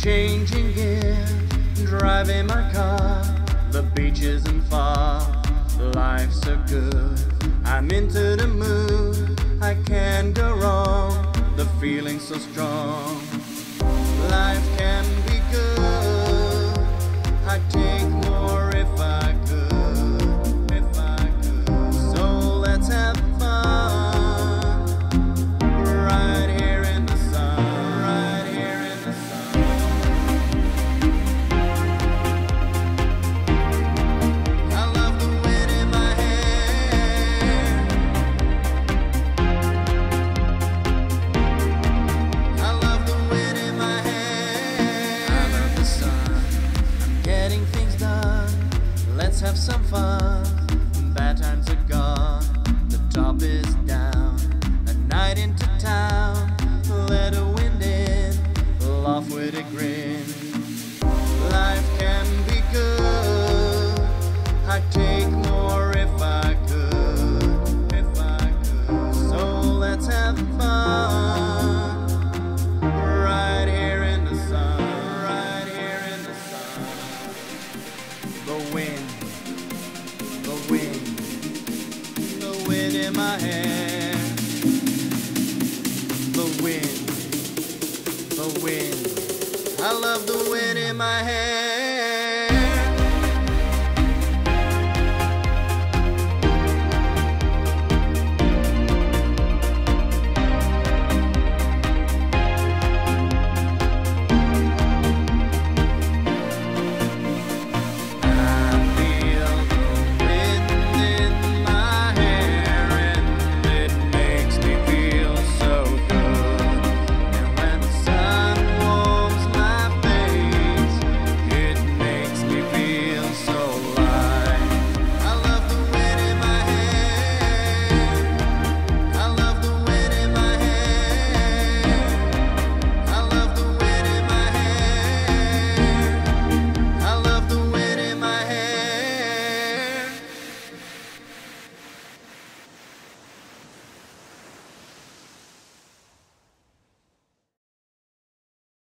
Changing gear, driving my car. The beach isn't far, life's so good. I'm into the mood, I can't go wrong. The feeling's so strong. Life can be good, I'd take more if I could, if I could. So let's have fun, right here in the sun, right here in the sun. I love the wind in my hair, I love the wind in my hair. I love the sun, I'm getting things done. Let's have some fun, bad times are gone. The top is down, a night into town. Let the wind in, laugh with a grin. Life can be good, I'd take more if I could, if I could. So let's have fun, right here in the sun, right here in the sun. The wind, the wind, the wind in my hair. The wind, the wind, I love the wind in my hair.